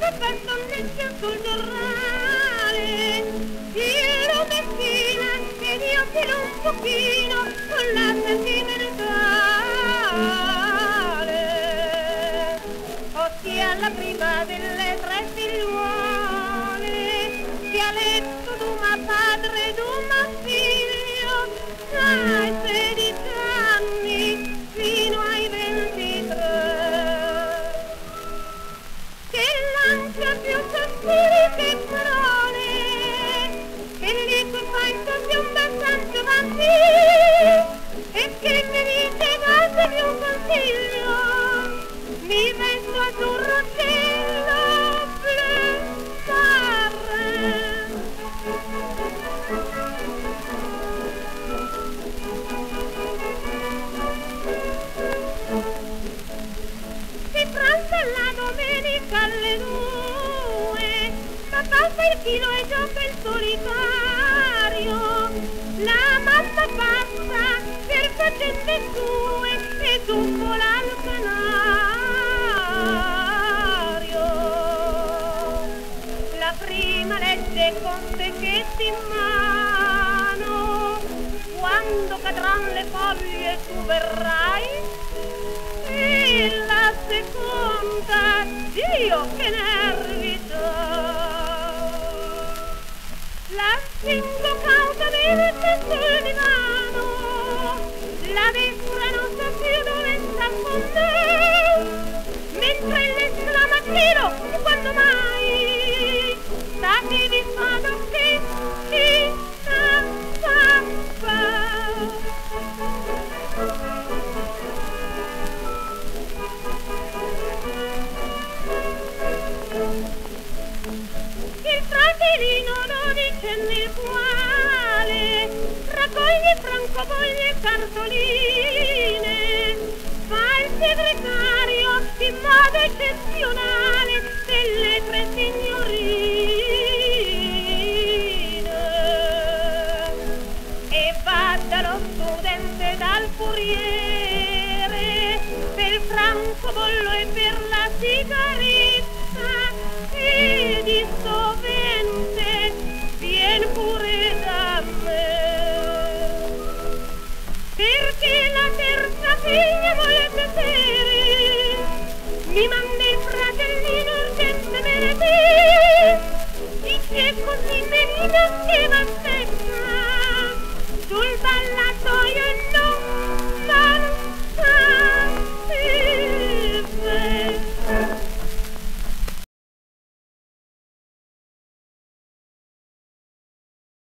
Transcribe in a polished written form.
per tonneggia sul giornale, io Messina ed io filo un pochino con la sentimentale, ossia la prima delle tre figliuole, dialetto d'una padre d'una figlio, dai 16 anni fino ai 23. Lancia più sospiri che parole, che liquefaccia più un bersaglio avanti, e che mi dice datemi un consiglio, mi vesto azzurro cielo, bleu marrin. Si pranza la domenica alle 2, papà fa il chilo e gioca il solitario, la mamma passa per faccende sue e zuffola al canario. La prima legge con secchetti in mano, quando cadran le foglie tu verrai, e la seconda, Dio che nervi già, la spingo cautamente sul divano, la destra non sa più dove sta con me, mentre l'esclama Dio, quando mai stati di fado che si sa fa. Il fratellino 12 nel quale raccoglie francobolli e cartoline, fa il segretario in modo eccezionale delle tre signorine, e va dallo studente dal furiere per il francobollo e per la sigaretta, e di sovente vien pure da me, perché la terza figlia vuole piacere, mi manda il fratellino urgentemente, dice così benina che va